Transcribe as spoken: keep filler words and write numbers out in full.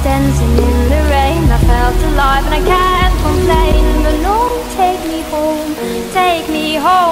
dancing in the rain. I felt alive and I can't complain. But no, take me home, take me home.